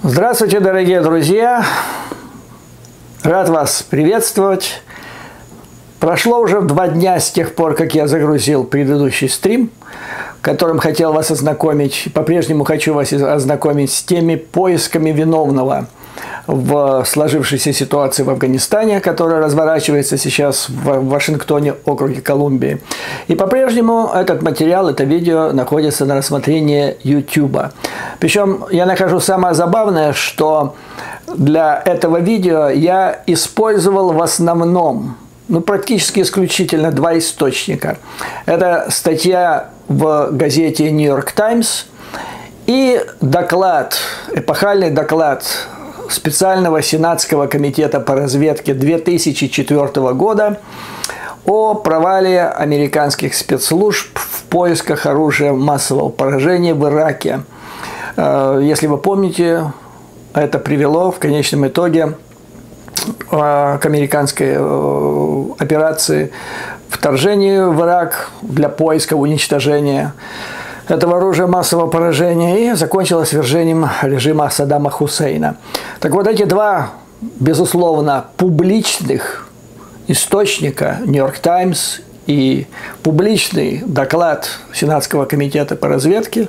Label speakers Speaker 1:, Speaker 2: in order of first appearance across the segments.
Speaker 1: Здравствуйте, дорогие друзья! Рад вас приветствовать. Прошло уже 2 дня с тех пор, как я загрузил предыдущий стрим, которым хотел вас ознакомить. По-прежнему хочу вас ознакомить с теми поисками виновного в сложившейся ситуации в Афганистане, которая разворачивается сейчас в Вашингтоне, округе Колумбии. И по-прежнему этот материал, это видео находится на рассмотрении YouTube. Причем я нахожу самое забавное, что для этого видео я использовал в основном, практически исключительно 2 источника. Это статья в газете New York Times и доклад, эпохальный доклад специального Сенатского комитета по разведке 2004 года о провале американских спецслужб в поисках оружия массового поражения в Ираке. Если вы помните, это привело в конечном итоге к американской операции вторжения в Ирак для поиска уничтожения этого оружия массового поражения и закончилось свержением режима Саддама Хусейна. Так вот, эти 2, безусловно, публичных источника, New York Times и публичный доклад Сенатского комитета по разведке,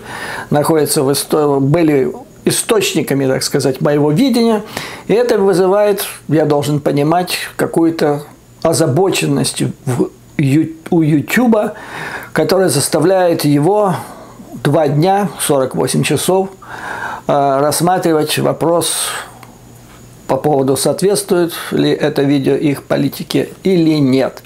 Speaker 1: были источниками, так сказать, моего видения, и это вызывает, я должен понимать, какую-то озабоченность у YouTube, которая заставляет его 2 дня, 48 часов рассматривать вопрос по поводу, соответствует ли это видео их политике или нет.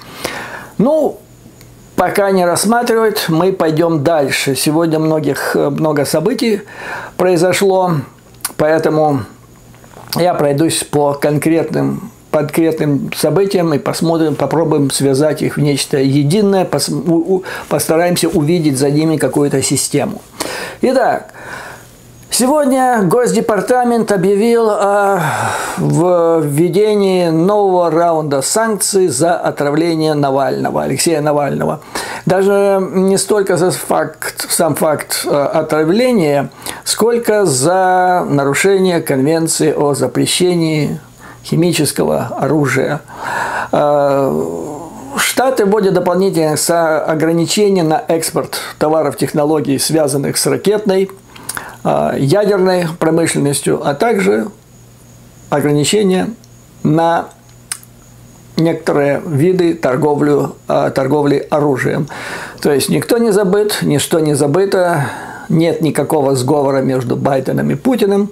Speaker 1: Пока не рассматривать, мы пойдем дальше. Сегодня много событий произошло, поэтому я пройдусь по конкретным событиям и попробуем связать их в нечто единое, постараемся увидеть за ними какую-то систему. Итак, сегодня Госдепартамент объявил о введении нового раунда санкций за отравление Алексея Навального. Даже не столько за сам факт отравления, сколько за нарушение Конвенции о запрещении химического оружия. Штаты вводят дополнительные ограничения на экспорт товаров, технологий, связанных с ракетной, ядерной промышленностью, а также ограничения на некоторые виды торговли оружием. То есть никто не забыт, ничто не забыто, нет никакого сговора между Байденом и Путиным.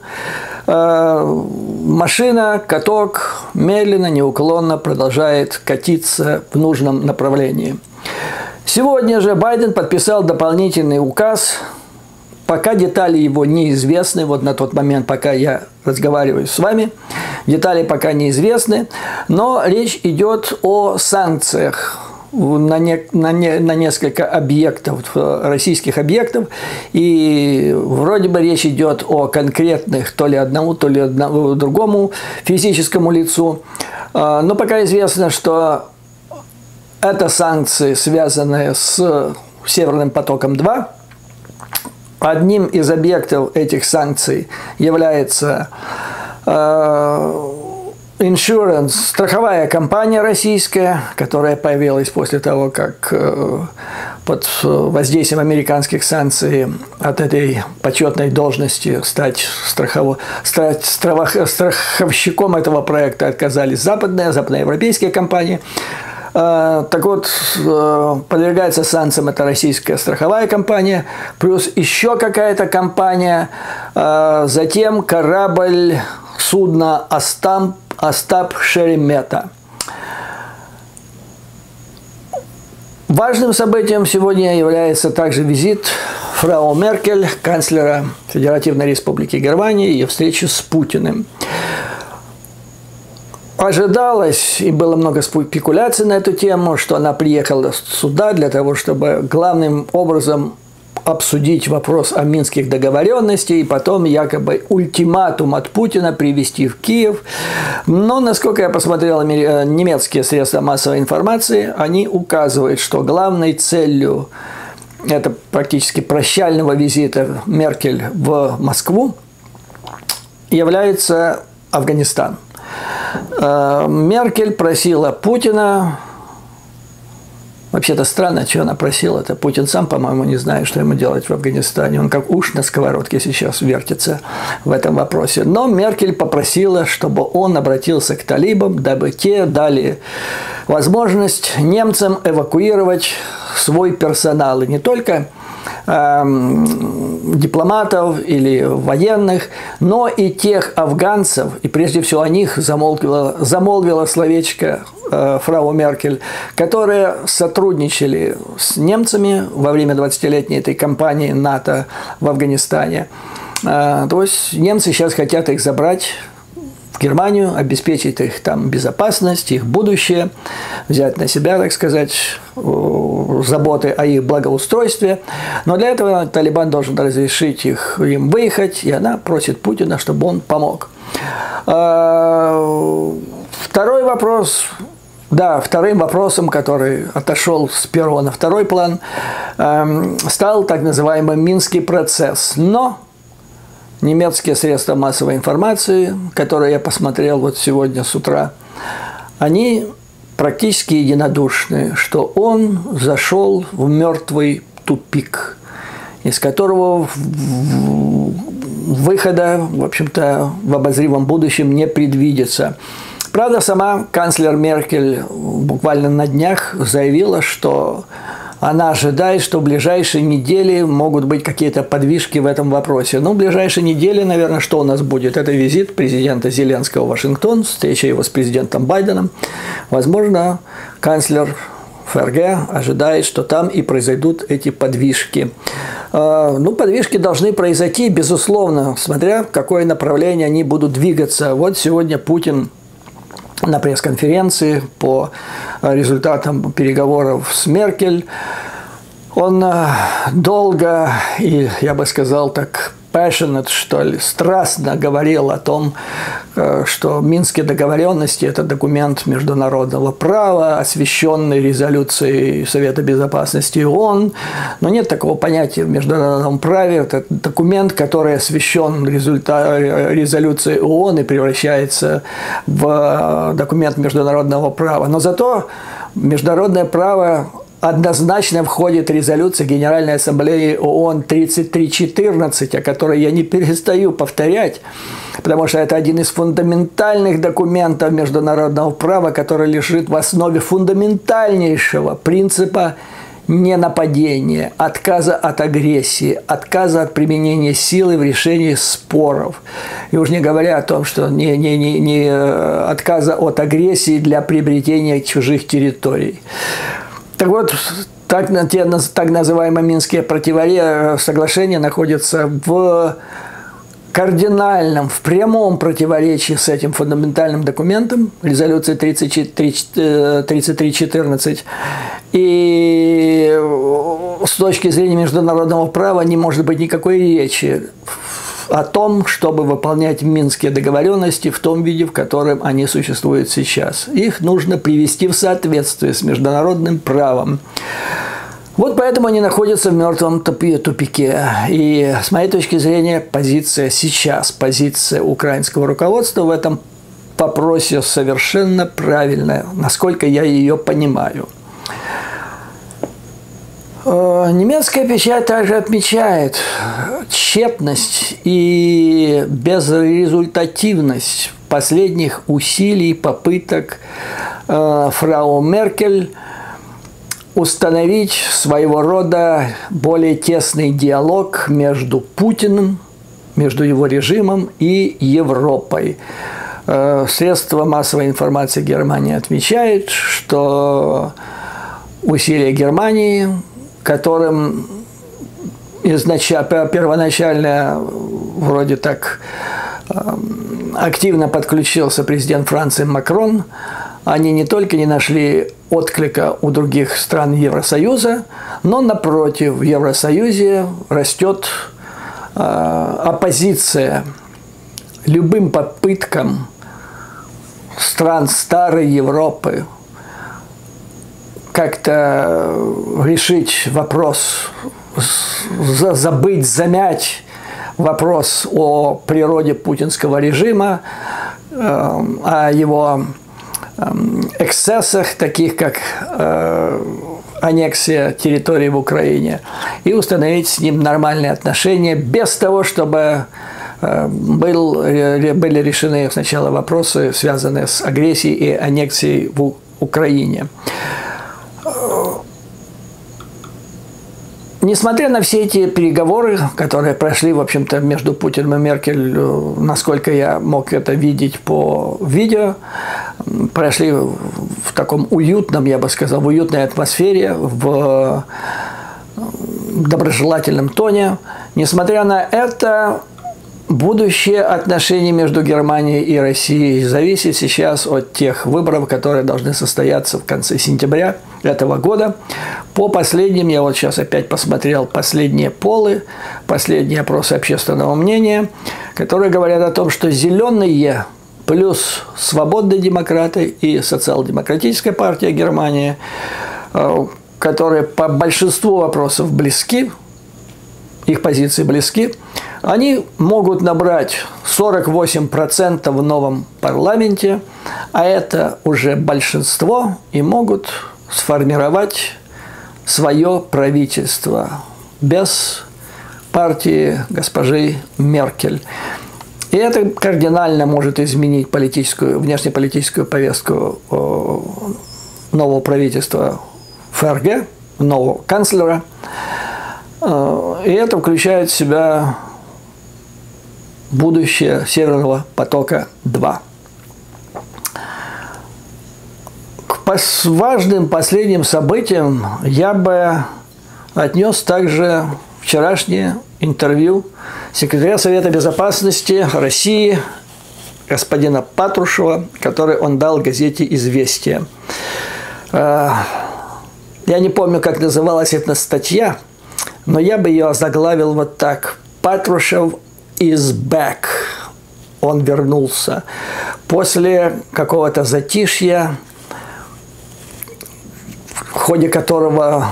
Speaker 1: Машина, каток медленно, неуклонно продолжает катиться в нужном направлении. Сегодня же Байден подписал дополнительный указ. Пока детали его неизвестны, вот на тот момент, пока я разговариваю с вами, детали пока неизвестны, но речь идет о санкциях на несколько объектов, российских объектов, и вроде бы речь идет о конкретных то ли одному, то ли другому физическому лицу, но пока известно, что это санкции, связанные с Северным потоком-2. Одним из объектов этих санкций является страховая компания российская, которая появилась после того, как под воздействием американских санкций от этой почетной должности стать страховщиком этого проекта отказались западноевропейские компании. Так вот, подвергается санкциям эта российская страховая компания, плюс еще какая-то компания, затем корабль, судно Остап Шеремета. Важным событием сегодня является также визит фрау Меркель, канцлера Федеративной Республики Германии, и встреча с Путиным. Ожидалось, и было много спекуляций на эту тему, что она приехала сюда для того, чтобы главным образом обсудить вопрос о минских договоренностях и потом якобы ультиматум от Путина привезти в Киев. Но, насколько я посмотрел немецкие средства массовой информации, они указывают, что главной целью это практически прощального визита Меркель в Москву является Афганистан. Меркель просила Путина, вообще-то странно, что она просила, это Путин сам, по-моему, не знает, что ему делать в Афганистане, он как уж на сковородке сейчас вертится в этом вопросе. Но Меркель попросила, чтобы он обратился к талибам, дабы те дали возможность немцам эвакуировать свой персонал, и не только дипломатов или военных, но и тех афганцев, и прежде всего о них замолвила словечко фрау Меркель, которые сотрудничали с немцами во время 20-летней этой кампании НАТО в Афганистане. То есть немцы сейчас хотят их забрать в Германию, обеспечить их там безопасность, их будущее, взять на себя, так сказать, заботы о их благоустройстве. Но для этого Талибан должен разрешить им выехать, и она просит Путина, чтобы он помог. Второй вопрос. Да, вторым вопросом, который отошел с первого на второй план, стал так называемый Минский процесс. Но немецкие средства массовой информации, которые я посмотрел вот сегодня с утра, они практически единодушны, что он зашел в мертвый тупик, из которого выхода, в общем-то, в обозримом будущем не предвидится. Правда, сама канцлер Меркель буквально на днях заявила, что она ожидает, что в ближайшие недели могут быть какие-то подвижки в этом вопросе. Ну, в ближайшие недели, наверное, что у нас будет? Это визит президента Зеленского в Вашингтон, встреча его с президентом Байденом. Возможно, канцлер ФРГ ожидает, что там и произойдут эти подвижки. Ну, подвижки должны произойти, безусловно, смотря в какое направление они будут двигаться. Вот сегодня Путин на пресс-конференции по результатам переговоров с Меркель. Он долго и, я бы сказал так, passionate, что ли, страстно говорил о том, что Минские договоренности – это документ международного права, освященный резолюцией Совета Безопасности ООН. Но нет такого понятия в международном праве. Это документ, который освящен резолюцией ООН и превращается в документ международного права. Но зато международное право однозначно входит резолюция Генеральной Ассамблеи ООН 3314, о которой я не перестаю повторять, потому что это один из фундаментальных документов международного права, который лежит в основе фундаментальнейшего принципа ненападения, отказа от агрессии, отказа от применения силы в решении споров. И уж не говоря о том, что не отказа от агрессии для приобретения чужих территорий. Так вот, так называемые Минские соглашения находятся в кардинальном, в прямом противоречии с этим фундаментальным документом, резолюцией 3314. И с точки зрения международного права не может быть никакой речи о том, чтобы выполнять Минские договоренности в том виде, в котором они существуют сейчас. Их нужно привести в соответствие с международным правом. Вот поэтому они находятся в мертвом тупике. И с моей точки зрения, позиция украинского руководства в этом вопросе совершенно правильная, насколько я ее понимаю. Немецкая печать также отмечает тщетность и безрезультативность последних усилий, попыток фрау Меркель установить своего рода более тесный диалог между Путиным, между его режимом и Европой. Средства массовой информации Германии отмечают, что усилия Германии, которым первоначально вроде так активно подключился президент Франции Макрон, они не только не нашли отклика у других стран Евросоюза, но, напротив, в Евросоюзе растет оппозиция любым попыткам стран старой Европы как-то решить вопрос, забыть, замять вопрос о природе путинского режима, о его эксцессах, таких как аннексия территории в Украине, и установить с ним нормальные отношения без того, чтобы были решены сначала вопросы, связанные с агрессией и аннексией в Украине. Несмотря на все эти переговоры, которые прошли, в общем-то, между Путиным и Меркель, насколько я мог это видеть по видео, прошли в таком уютном, я бы сказал, в уютной атмосфере, в доброжелательном тоне. Несмотря на это, будущее отношений между Германией и Россией зависит сейчас от тех выборов, которые должны состояться в конце сентября этого года. По последним, я вот сейчас опять посмотрел последние полы, последние опросы общественного мнения, которые говорят о том, что зеленые плюс свободные демократы и социал-демократическая партия Германии, которые по большинству вопросов близки, их позиции близки, они могут набрать 48% в новом парламенте, а это уже большинство, и могут сформировать свое правительство без партии госпожи Меркель. И это кардинально может изменить внешнеполитическую повестку нового правительства ФРГ, нового канцлера. И это включает в себя будущее Северного потока-2. К важным последним событиям я бы отнес также вчерашнее интервью секретаря Совета Безопасности России господина Патрушева, которое он дал газете «Известия». Я не помню, как называлась эта статья, но я бы ее озаглавил вот так: «Патрушев is back». Он вернулся. После какого-то затишья, в ходе которого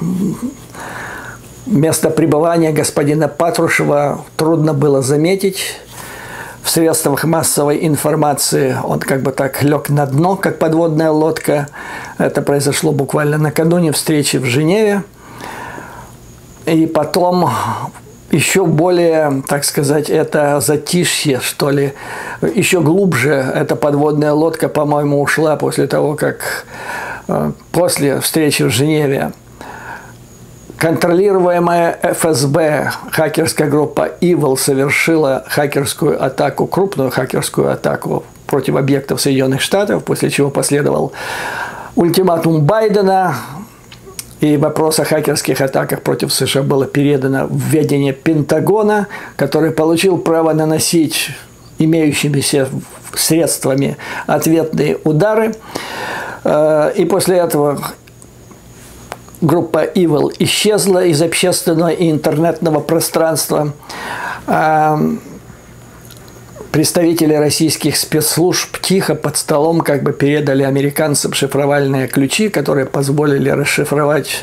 Speaker 1: место пребывания господина Патрушева трудно было заметить. В средствах массовой информации он как бы так лег на дно, как подводная лодка. Это произошло буквально накануне встречи в Женеве. И потом еще более, так сказать, это затишье, что ли, еще глубже эта подводная лодка, по-моему, ушла после того, как после встречи в Женеве контролируемая ФСБ хакерская группа Evil совершила хакерскую атаку, крупную хакерскую атаку против объектов Соединенных Штатов, после чего последовал ультиматум Байдена, и вопрос о хакерских атаках против США было передано в ведение Пентагона, который получил право наносить имеющимися средствами ответные удары. И после этого группа Evil исчезла из общественного и интернетного пространства. Представители российских спецслужб тихо под столом как бы передали американцам шифровальные ключи, которые позволили расшифровать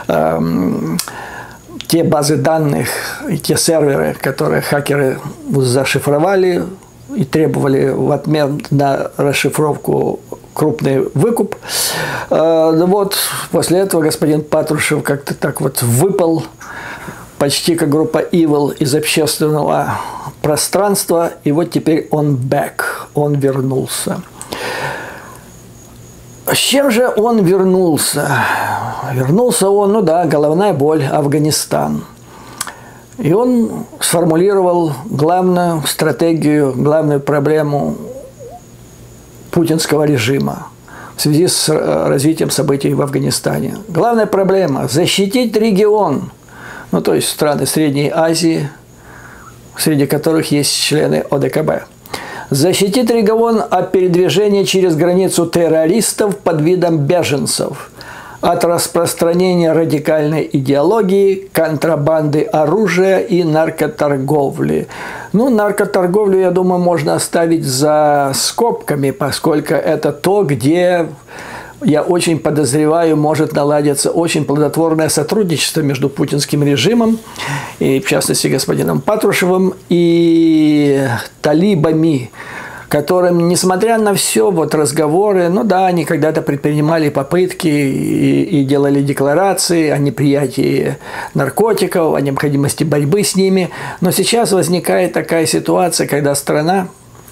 Speaker 1: те базы данных и те серверы, которые хакеры зашифровали и требовали в обмен на расшифровку крупный выкуп. Вот после этого господин Патрушев как-то так вот выпал почти как группа Evil из общественного пространства, и вот теперь он back, он вернулся. С чем же он вернулся? Вернулся он, ну да, головная боль, Афганистан. И он сформулировал главную стратегию, главную проблему путинского режима в связи с развитием событий в Афганистане. Главная проблема – защитить регион, ну то есть страны Средней Азии, среди которых есть члены ОДКБ. Защитить регион от передвижения через границу террористов под видом беженцев, от распространения радикальной идеологии, контрабанды оружия и наркоторговли. Ну, наркоторговлю, я думаю, можно оставить за скобками, поскольку это то, где я очень подозреваю, может наладиться очень плодотворное сотрудничество между путинским режимом, и в частности господином Патрушевым, и талибами, которым, несмотря на все вот разговоры, ну да, они когда-то предпринимали попытки и делали декларации о неприятии наркотиков, о необходимости борьбы с ними, но сейчас возникает такая ситуация, когда страна,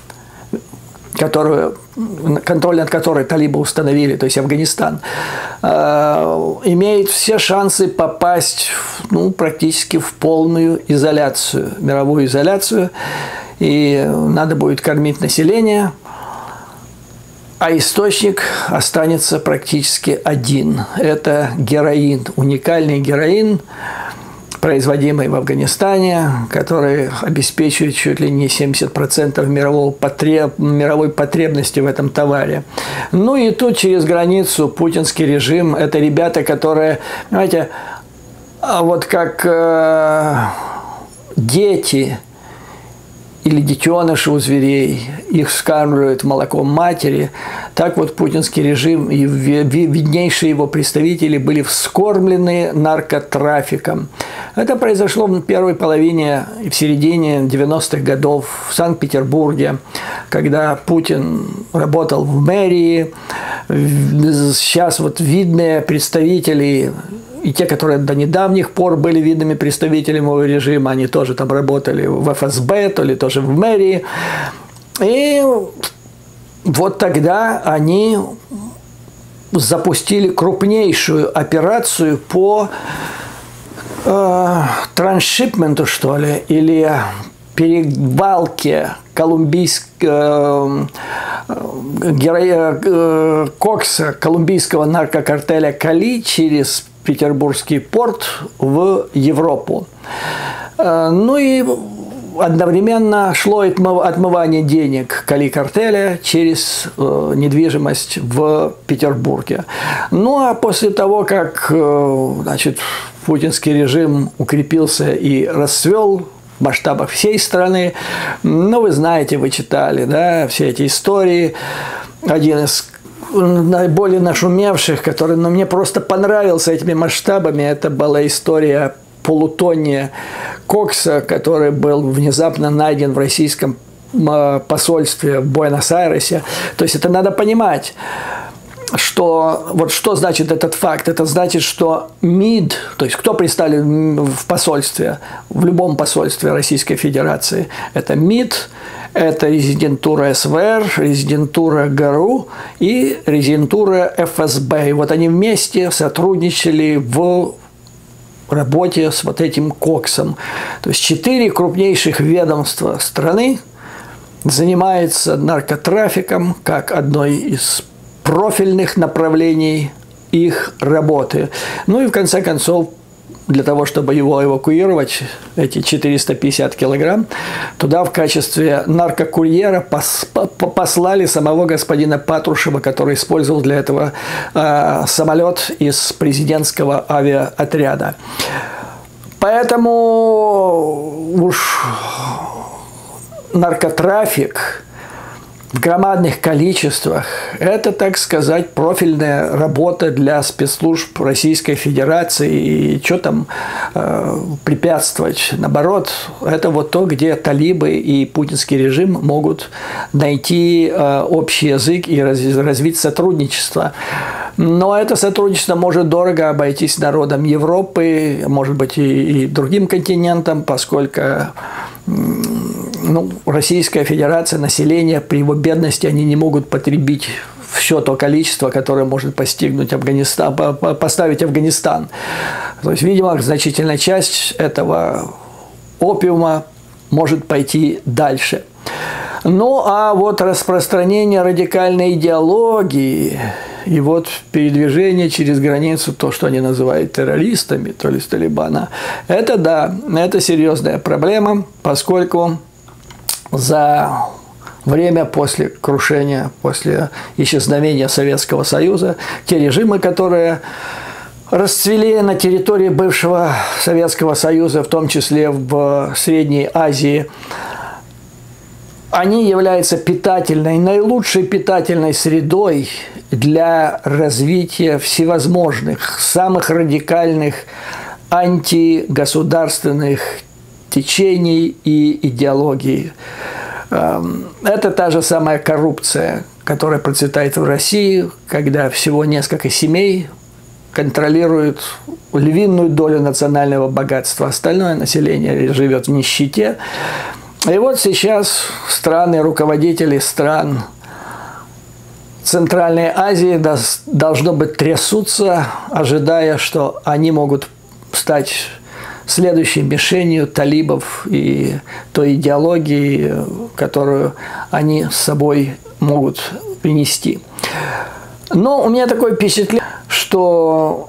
Speaker 1: контроль над которой талибы установили, то есть Афганистан, имеет все шансы попасть практически в полную изоляцию, мировую изоляцию, и надо будет кормить население, а источник останется практически один. Это героин, уникальный героин, производимый в Афганистане, который обеспечивает чуть ли не 70% мировой потребности в этом товаре. Ну и тут через границу путинский режим – это ребята, которые, понимаете, вот как дети или детеныши у зверей, их вскармливают молоком матери, так вот путинский режим и виднейшие его представители были вскормлены наркотрафиком. Это произошло в первой половине и в середине 90-х годов в Санкт-Петербурге, когда Путин работал в мэрии. Сейчас вот видные представители, и те, которые до недавних пор были видными представителями его режима, они тоже там работали в ФСБ, то ли тоже в мэрии. И вот тогда они запустили крупнейшую операцию по трансшипменту, что ли, или перевалке кокса колумбийского наркокартеля Кали через Петербургский порт в Европу. Ну и одновременно шло отмывание денег Кали-картеля через недвижимость в Петербурге. Ну а после того, как путинский режим укрепился и расцвел в масштабах всей страны, вы знаете, вы читали, да, все эти истории. Один из наиболее нашумевших, который мне просто понравился этими масштабами, это была история полутонне кокса, который был внезапно найден в российском посольстве в Буэнос-Айресе. То есть это надо понимать, что вот что значит этот факт. Это значит, что МИД, то есть кто представлен в посольстве, в любом посольстве Российской Федерации, это МИД, это резидентура СВР, резидентура ГРУ и резидентура ФСБ. И вот они вместе сотрудничали в работе с вот этим коксом. То есть 4 крупнейших ведомства страны занимаются наркотрафиком как одной из профильных направлений их работы. Ну и в конце концов, для того, чтобы его эвакуировать, эти 450 килограмм, туда в качестве наркокурьера послали самого господина Патрушева, который использовал для этого самолет из президентского авиаотряда. Поэтому уж наркотрафик в громадных количествах – это, так сказать, профильная работа для спецслужб Российской Федерации. И что там препятствовать? Наоборот, это вот то, где талибы и путинский режим могут найти общий язык и развить сотрудничество. Но это сотрудничество может дорого обойтись народам Европы, может быть, и другим континентам, поскольку Российская Федерация, население при его бедности, они не могут потребить все то количество, которое может поставить Афганистан. То есть, видимо, значительная часть этого опиума может пойти дальше. Ну, а вот распространение радикальной идеологии и вот передвижение через границу, то, что они называют террористами, то ли с Талибана, это да, это серьезная проблема, поскольку за время после крушения, после исчезновения Советского Союза, те режимы, которые расцвели на территории бывшего Советского Союза, в том числе в Средней Азии, они являются наилучшей питательной средой для развития всевозможных, самых радикальных антигосударственных течений и идеологий. Это та же самая коррупция, которая процветает в России, когда всего несколько семей контролируют львиную долю национального богатства. Остальное население живет в нищете. И вот сейчас страны, руководители стран Центральной Азии должно быть трясутся, ожидая, что они могут стать следующей мишенью талибов и той идеологии, которую они с собой могут принести. Но у меня такое впечатление, что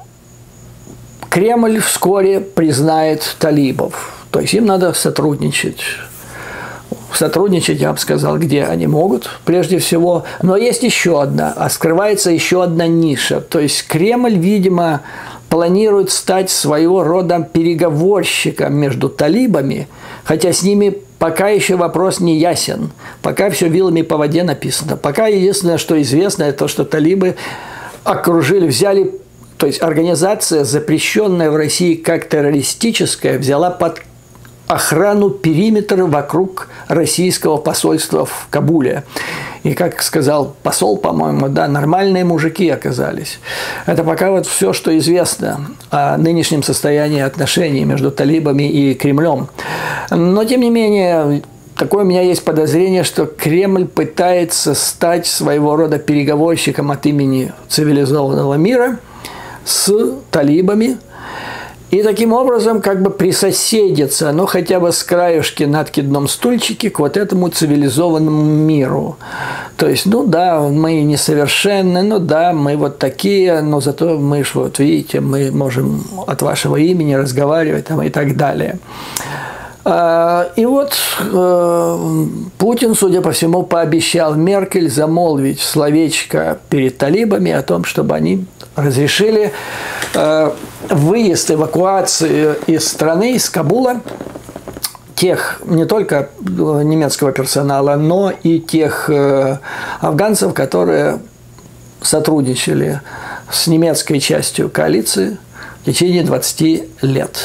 Speaker 1: Кремль вскоре признает талибов. То есть им надо сотрудничать. Сотрудничать, я бы сказал, где они могут, прежде всего. Но есть еще одна, скрывается еще одна ниша. То есть Кремль, видимо, планирует стать своего рода переговорщиком между талибами, хотя с ними пока еще вопрос не ясен. Пока все вилами по воде написано. Пока единственное, что известно, это то, что талибы окружили, взяли, то есть организация, запрещенная в России как террористическая, взяла под охрану периметра вокруг российского посольства в Кабуле. И, как сказал посол, по-моему, да, нормальные мужики оказались. Это пока вот все, что известно о нынешнем состоянии отношений между талибами и Кремлем. Но, тем не менее, такое у меня есть подозрение, что Кремль пытается стать своего рода переговорщиком от имени цивилизованного мира с талибами, и таким образом как бы присоседиться, ну, хотя бы с краешки на откидном стульчике к вот этому цивилизованному миру. То есть, ну да, мы несовершенны, ну да, мы вот такие, но зато мы ж, вот видите, мы можем от вашего имени разговаривать там, и так далее. И вот Путин, судя по всему, пообещал Меркель замолвить словечко перед талибами о том, чтобы они разрешили выезд, эвакуацию из страны, из Кабула, тех, не только немецкого персонала, но и тех афганцев, которые сотрудничали с немецкой частью коалиции в течение 20 лет.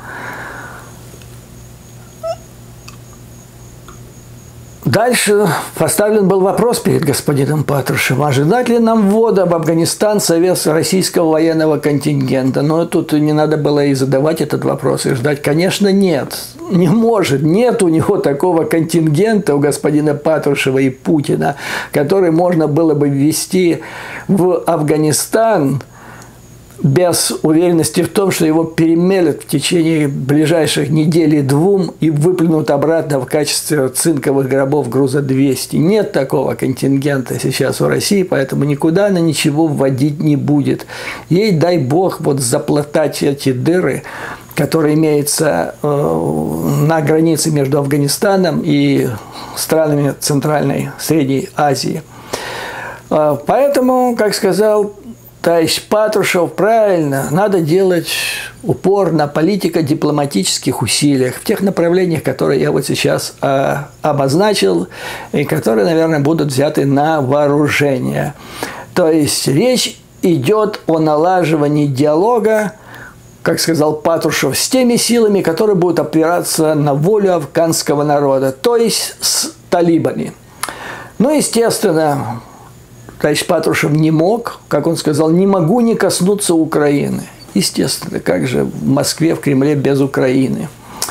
Speaker 1: Дальше поставлен был вопрос перед господином Патрушевым, ожидать ли нам ввода в Афганистан российского военного контингента. Но тут не надо было и задавать этот вопрос, и ждать. Конечно, нет. Не может. Нет у него такого контингента, у господина Патрушева и Путина, который можно было бы ввести в Афганистан без уверенности в том, что его перемелят в течение ближайших недели-двум и выплюнут обратно в качестве цинковых гробов груза 200. Нет такого контингента сейчас в России, поэтому никуда она ничего вводить не будет. Ей, дай бог, вот заплатать эти дыры, которые имеются на границе между Афганистаном и странами Центральной, Средней Азии. Поэтому, как сказал товарищ Патрушев, правильно, надо делать упор на политико-дипломатических усилиях в тех направлениях, которые я вот сейчас обозначил, и которые, наверное, будут взяты на вооружение. То есть речь идет о налаживании диалога, как сказал Патрушев, с теми силами, которые будут опираться на волю афганского народа, то есть с талибами. Ну, естественно, товарищ Патрушев не мог, как он сказал, не могу не коснуться Украины. Естественно, как же в Москве, в Кремле без Украины.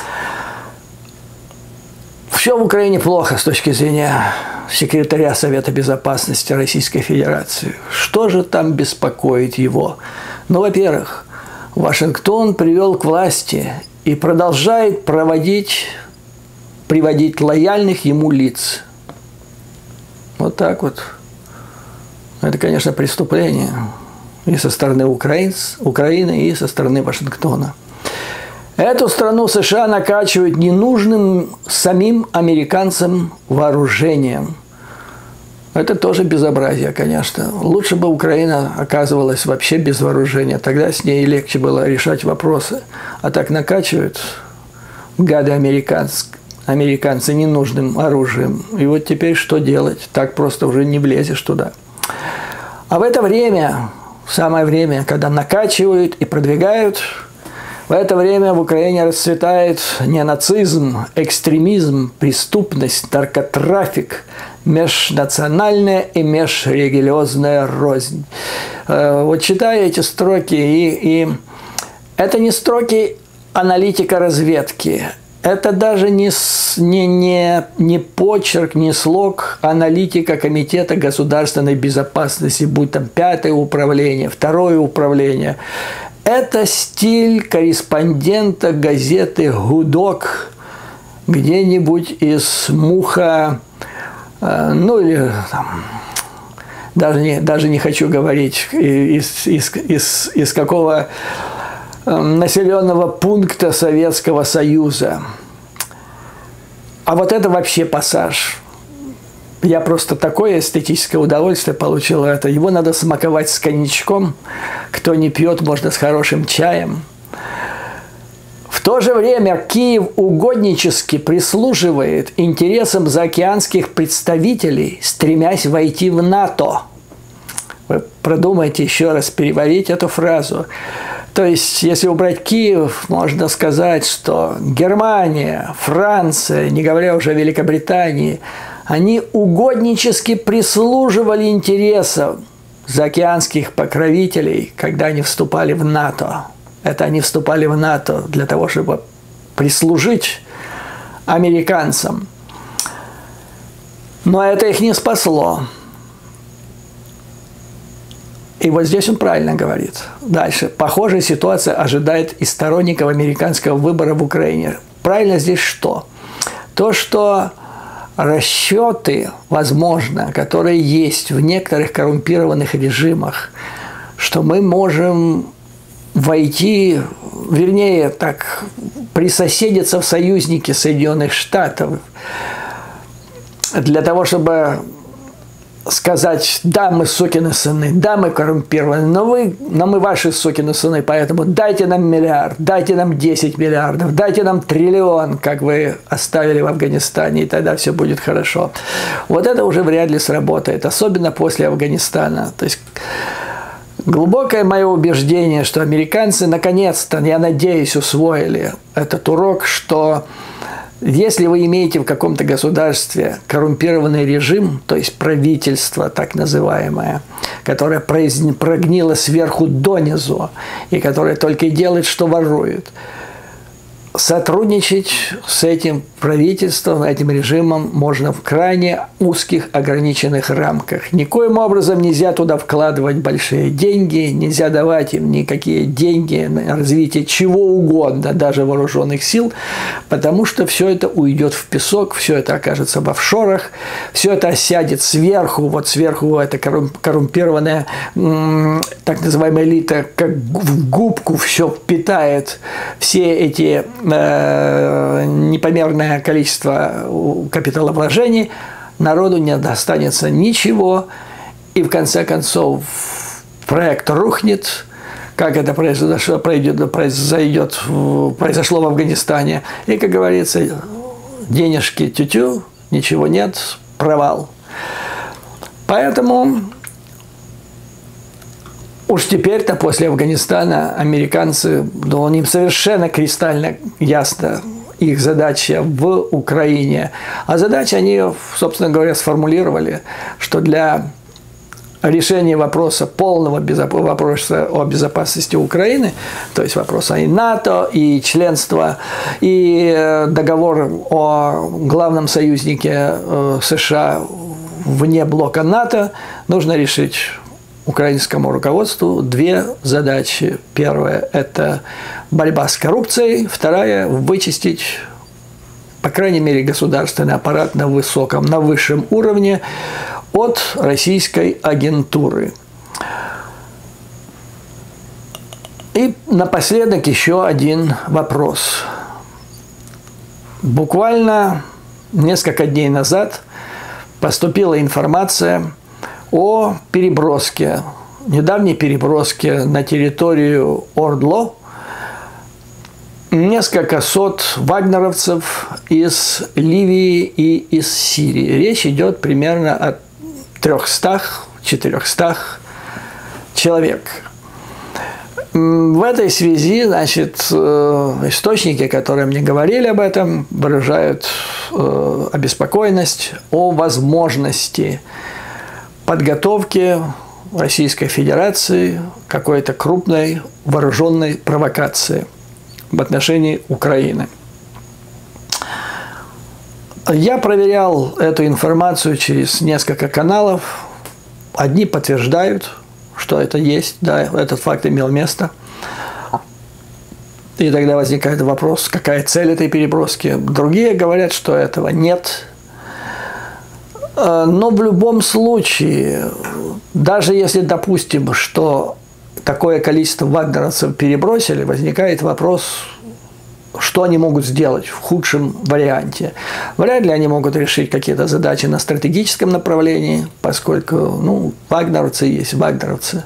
Speaker 1: Все в Украине плохо с точки зрения секретаря Совета Безопасности Российской Федерации. Что же там беспокоит его? Ну, во-первых, Вашингтон привел к власти и продолжает приводить лояльных ему лиц. Вот так вот. Это, конечно, преступление и со стороны Украины, и со стороны Вашингтона. Эту страну США накачивают ненужным самим американцам вооружением. Это тоже безобразие, конечно. Лучше бы Украина оказывалась вообще без вооружения. Тогда с ней легче было решать вопросы. А так накачивают гады американцы ненужным оружием. И вот теперь что делать? Так просто уже не влезешь туда. А в это время, самое время, когда накачивают и продвигают, в это время в Украине расцветает неонацизм, экстремизм, преступность, наркотрафик, межнациональная и межрелигиозная рознь. Вот читая эти строки, и это не строки аналитика разведки, это даже не почерк, не слог аналитика Комитета государственной безопасности, будь там 5-е управление, 2-е управление. Это стиль корреспондента газеты «Гудок» где-нибудь из Муха, ну или там, даже не хочу говорить, из какого населенного пункта Советского Союза. А вот это вообще пассаж. Я просто такое эстетическое удовольствие получил. Это. Его надо смаковать с коньячком. Кто не пьет, можно с хорошим чаем. В то же время Киев угоднически прислуживает интересам заокеанских представителей, стремясь войти в НАТО. Вы продумайте еще раз, переварить эту фразу. То есть, если убрать Киев, можно сказать, что Германия, Франция, не говоря уже о Великобритании, они угоднически прислуживали интересам заокеанских покровителей, когда они вступали в НАТО. Это они вступали в НАТО для того, чтобы прислужить американцам. Но это их не спасло. И вот здесь он правильно говорит. Дальше. Похожая ситуация ожидает и сторонников американского выбора в Украине. Правильно здесь что? То, что расчеты, возможно, которые есть в некоторых коррумпированных режимах, что мы можем войти, вернее, так, присоседиться в союзники Соединенных Штатов для того, чтобы сказать: да, мы сукины сыны, да, мы коррумпированы, но мы ваши сукины сыны, поэтому дайте нам миллиард, дайте нам 10 миллиардов, дайте нам триллион, как вы оставили в Афганистане, и тогда все будет хорошо. Вот это уже вряд ли сработает, особенно после Афганистана. То есть глубокое мое убеждение, что американцы наконец-то, я надеюсь, усвоили этот урок, что если вы имеете в каком-то государстве коррумпированный режим, то есть правительство так называемое, которое прогнило сверху донизу и которое только и делает, что ворует, сотрудничать с этим правительством, этим режимом можно в крайне узких, ограниченных рамках. Никоим образом нельзя туда вкладывать большие деньги, нельзя давать им никакие деньги на развитие чего угодно, даже вооруженных сил, потому что все это уйдет в песок, все это окажется в офшорах, все это осядет сверху, вот сверху эта коррумпированная так называемая элита, как в губку все впитает все эти непомерное количество капиталовложений, народу не достанется ничего, и в конце концов проект рухнет, как это произошло в Афганистане, и, как говорится, денежки тю-тю, ничего нет, провал. Поэтому уж теперь-то после Афганистана американцы, ну, им совершенно кристально ясно их задача в Украине. А задача они, собственно говоря, сформулировали, что для решения вопроса, полного вопроса о безопасности Украины, то есть вопроса и НАТО, и членства, и договор о главном союзнике США вне блока НАТО, нужно решить украинскому руководству две задачи. Первая – это борьба с коррупцией. Вторая – вычистить, по крайней мере, государственный аппарат на высшем уровне от российской агентуры. И напоследок еще один вопрос. Буквально несколько дней назад поступила информация о переброске, недавней переброске на территорию ОРДЛО несколько сот вагнеровцев из Ливии и из Сирии. Речь идет примерно о 300-400 человек. В этой связи, значит, источники, которые мне говорили об этом, выражают обеспокоенность о возможности подготовки Российской Федерации какой-то крупной вооруженной провокации в отношении Украины. Я проверял эту информацию через несколько каналов. Одни подтверждают, что это есть, да, этот факт имел место. И тогда возникает вопрос, какая цель этой переброски. Другие говорят, что этого нет. Но в любом случае, даже если допустим, что такое количество вагнеровцев перебросили, возникает вопрос, что они могут сделать в худшем варианте. Вряд ли они могут решить какие-то задачи на стратегическом направлении, поскольку, ну, вагнеровцы есть вагнеровцы.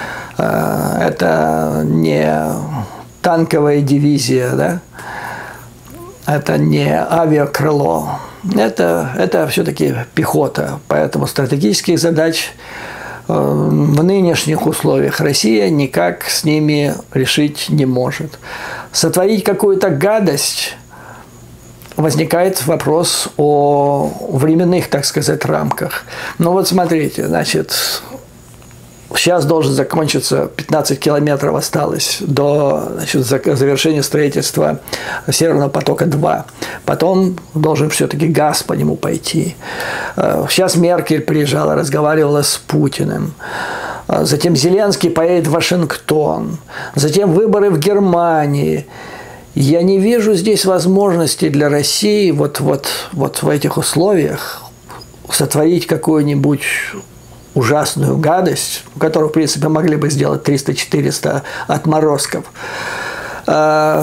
Speaker 1: Это не танковая дивизия, да? Это не авиакрыло. Это все-таки пехота. Поэтому стратегических задач в нынешних условиях Россия никак с ними решить не может. Сотворить какую-то гадость, возникает вопрос о временных, так сказать, рамках. Ну вот смотрите, значит, сейчас должен закончиться, 15 километров осталось до, значит, завершения строительства Северного потока-2. Потом должен все-таки газ по нему пойти. Сейчас Меркель приезжала, разговаривала с Путиным. Затем Зеленский поедет в Вашингтон. Затем выборы в Германии. Я не вижу здесь возможности для России вот в этих условиях сотворить какую-нибудь ужасную гадость, которую, в принципе, могли бы сделать 300-400 отморозков. Я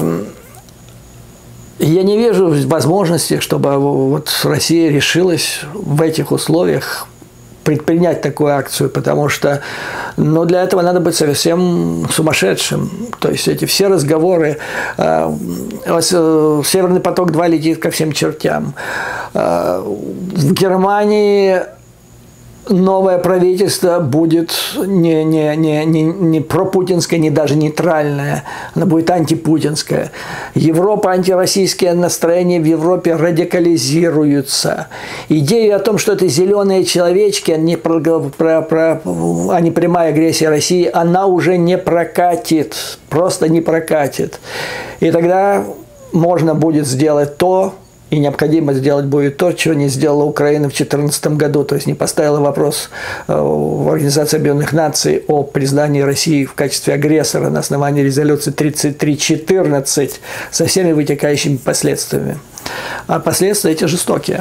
Speaker 1: не вижу возможности, чтобы вот Россия решилась в этих условиях предпринять такую акцию, потому что, ну, для этого надо быть совсем сумасшедшим. То есть эти все разговоры, Северный поток-2 летит ко всем чертям. В Германии новое правительство будет не пропутинское, не даже нейтральное, оно будет антипутинское. Европа, антироссийские настроения в Европе радикализируются. Идея о том, что это зеленые человечки, а не прямая агрессия России, она уже не прокатит, просто не прокатит. И тогда можно будет сделать то, и необходимо сделать будет то, чего не сделала Украина в 2014 году, то есть не поставила вопрос в Организации Объединенных Наций о признании России в качестве агрессора на основании резолюции 3314 со всеми вытекающими последствиями. А последствия эти жестокие.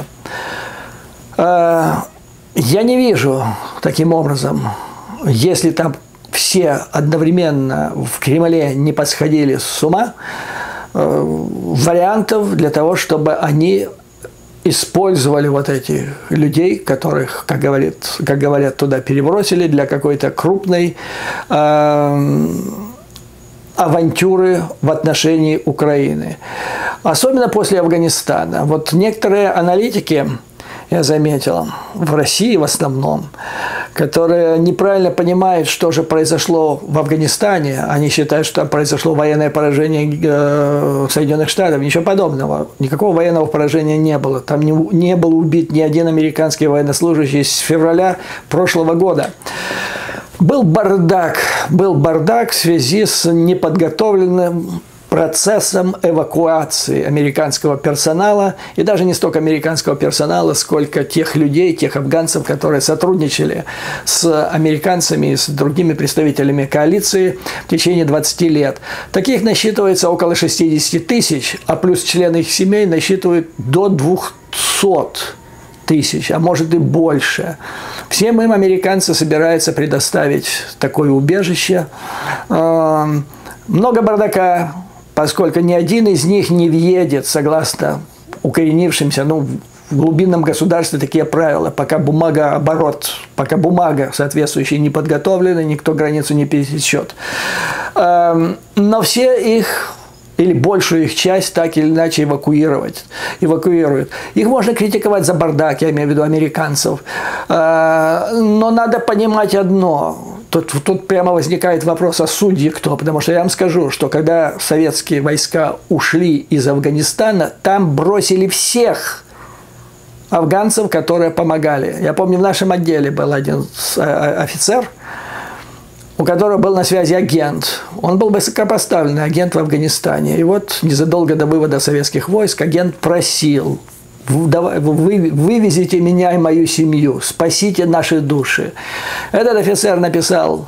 Speaker 1: Я не вижу таким образом, если там все одновременно в Кремле не посходили с ума, вариантов для того, чтобы они использовали вот этих людей, которых, как говорят, туда перебросили для какой-то крупной авантюры в отношении Украины. Особенно после Афганистана. Вот некоторые аналитики, я заметил, в России в основном, которые неправильно понимают, что же произошло в Афганистане. Они считают, что там произошло военное поражение Соединенных Штатов. Ничего подобного. Никакого военного поражения не было. Там не был убит ни один американский военнослужащий с февраля прошлого года. Был бардак в связи с неподготовленным процессом эвакуации американского персонала, и даже не столько американского персонала, сколько тех людей, тех афганцев, которые сотрудничали с американцами и с другими представителями коалиции в течение 20 лет. Таких насчитывается около 60 тысяч, а плюс члены их семей насчитывают до 200 тысяч, а может и больше. Всем им американцы собираются предоставить такое убежище. Много бардака, поскольку ни один из них не въедет, согласно укоренившимся, в глубинном государстве такие правила, пока пока бумага соответствующая не подготовлена, никто границу не пересечет. Но все их, или большую их часть, так или иначе эвакуируют. Их можно критиковать за бардак, я имею в виду американцев. Но надо понимать одно. тут прямо возникает вопрос, а судьи кто? Потому что я вам скажу, что когда советские войска ушли из Афганистана, там бросили всех афганцев, которые помогали. Я помню, в нашем отделе был один офицер, у которого был на связи агент. Он был высокопоставленный агент в Афганистане. И вот незадолго до вывода советских войск агент просил: вывезите меня и мою семью, спасите наши души. Этот офицер написал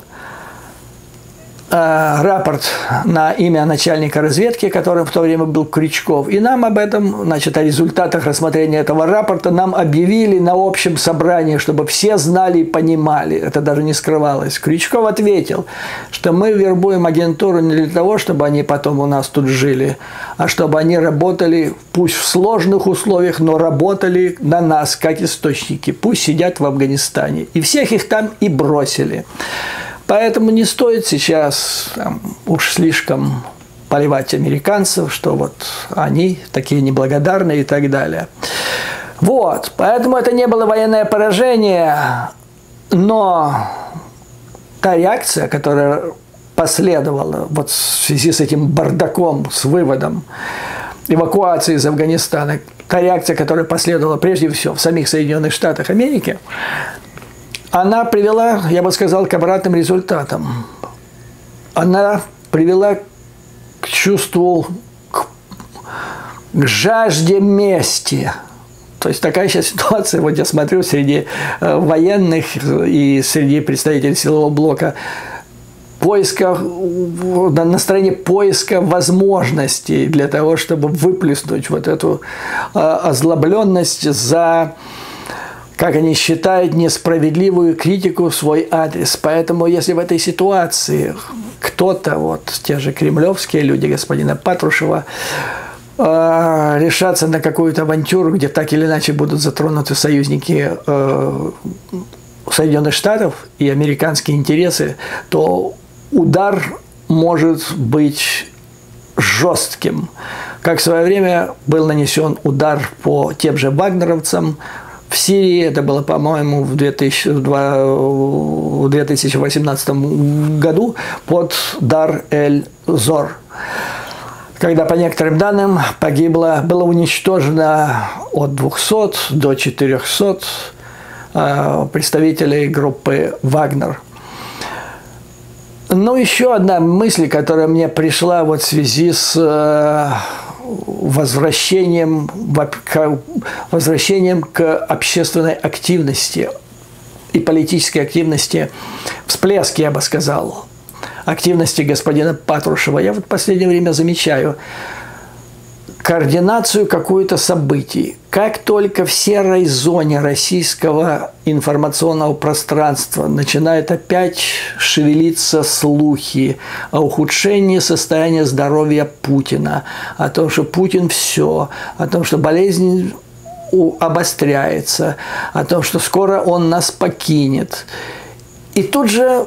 Speaker 1: рапорт на имя начальника разведки, которым в то время был Крючков. И нам об этом, значит, о результатах рассмотрения этого рапорта нам объявили на общем собрании, чтобы все знали и понимали. Это даже не скрывалось. Крючков ответил, что мы вербуем агентуру не для того, чтобы они потом у нас тут жили, а чтобы они работали, пусть в сложных условиях, но работали на нас, как источники. Пусть сидят в Афганистане. И всех их там и бросили. Поэтому не стоит сейчас уж слишком поливать американцев, что вот они такие неблагодарные и так далее. Вот, поэтому это не было военное поражение, но та реакция, которая последовала вот в связи с этим бардаком, с выводом эвакуации из Афганистана, та реакция, которая последовала прежде всего в самих Соединенных Штатах Америки, она привела, я бы сказал, к обратным результатам. Она привела к чувству, к жажде мести. То есть такая сейчас ситуация, вот я смотрю, среди военных и среди представителей силового блока, на стороне поиска возможностей для того, чтобы выплеснуть вот эту озлобленность за, как они считают, несправедливую критику в свой адрес. Поэтому, если в этой ситуации кто-то, вот те же кремлевские люди господина Патрушева, решатся на какую-то авантюру, где так или иначе будут затронуты союзники Соединенных Штатов и американские интересы, то удар может быть жестким. Как в свое время был нанесен удар по тем же вагнеровцам в Сирии, это было, по-моему, в 2018 году под Дар-эль-Зор, когда, по некоторым данным, было уничтожено от 200 до 400 представителей группы «Вагнер». Ну, еще одна мысль, которая мне пришла вот в связи с возвращением к общественной активности и политической активности, всплеск, я бы сказал, активности господина Патрушева. Я вот в последнее время замечаю координацию какую-то событий. Как только в серой зоне российского информационного пространства начинают опять шевелиться слухи о ухудшении состояния здоровья Путина, о том, что Путин все, о том, что болезнь обостряется, о том, что скоро он нас покинет. И тут же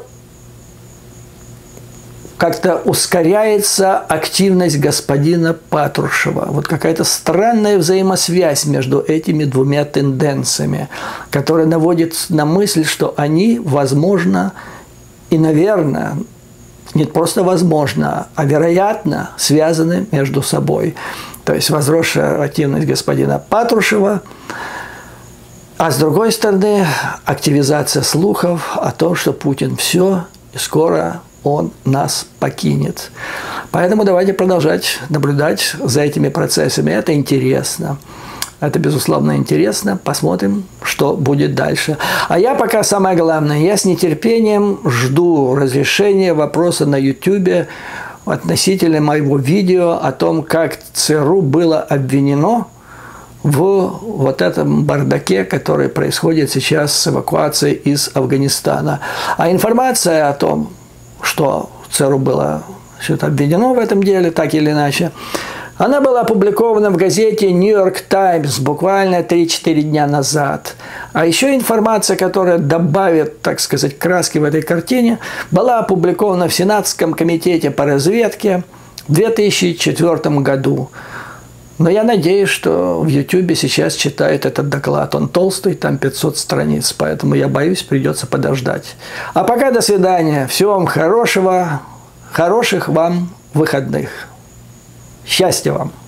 Speaker 1: как-то ускоряется активность господина Патрушева. Вот какая-то странная взаимосвязь между этими двумя тенденциями, которая наводит на мысль, что они, возможно, и, наверное, не просто возможно, а вероятно, связаны между собой. То есть возросшая активность господина Патрушева, а с другой стороны, активизация слухов о том, что Путин все, и скоро он нас покинет. Поэтому давайте продолжать наблюдать за этими процессами. Это интересно. Это, безусловно, интересно. Посмотрим, что будет дальше. А я пока, самое главное, я с нетерпением жду разрешения вопроса на YouTube относительно моего видео о том, как ЦРУ было обвинено в вот этом бардаке, который происходит сейчас с эвакуацией из Афганистана. А информация о том, что ЦРУ было что-то обвинено в этом деле, так или иначе, она была опубликована в газете «Нью Йорк Таймс» буквально 3-4 дня назад. А еще информация, которая добавит, так сказать, краски в этой картине, была опубликована в Сенатском комитете по разведке в 2004 году. Но я надеюсь, что в YouTube сейчас читают этот доклад. Он толстый, там 500 страниц, поэтому я боюсь, придется подождать. А пока до свидания. Всего вам хорошего, хороших вам выходных. Счастья вам!